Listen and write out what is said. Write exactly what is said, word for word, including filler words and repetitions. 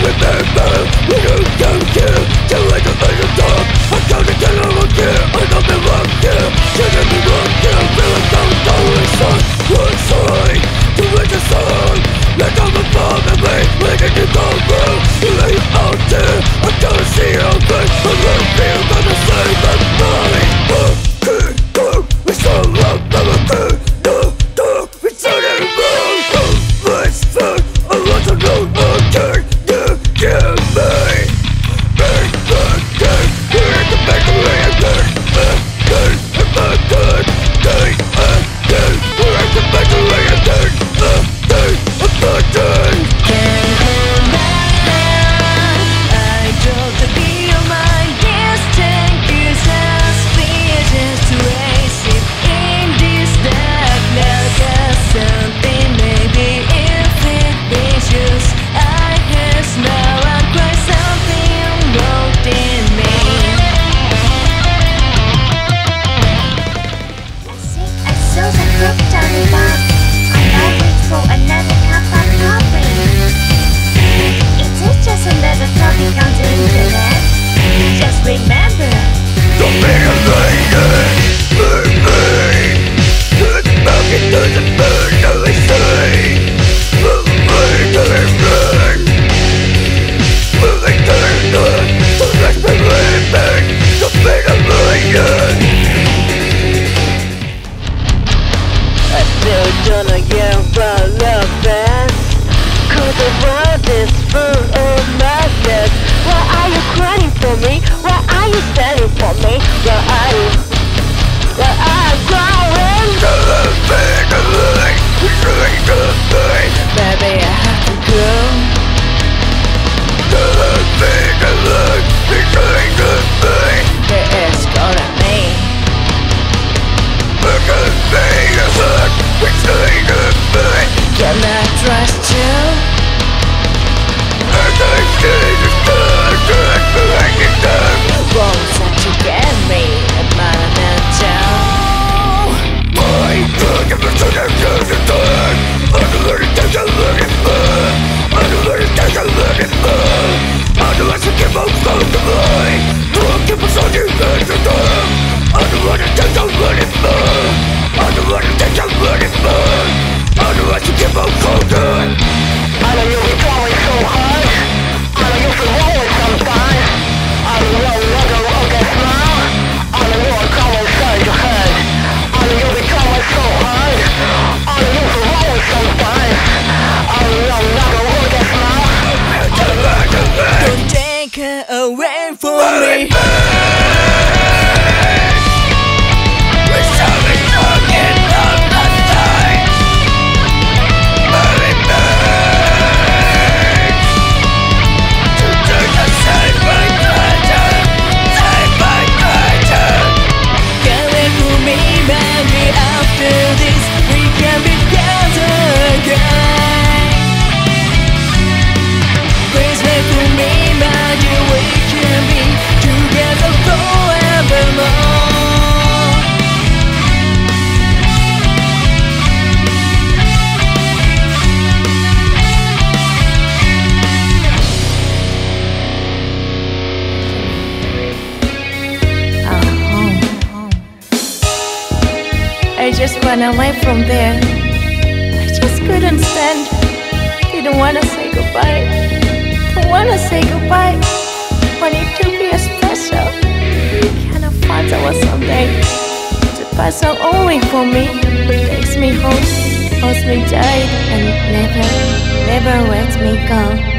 I just ran away from there. I just couldn't stand. Didn't want to say goodbye. Don't want to say goodbye. Want it to be a special kind of fun that was someday. The person only for me, takes me home, holds me tight, and never, never lets me go.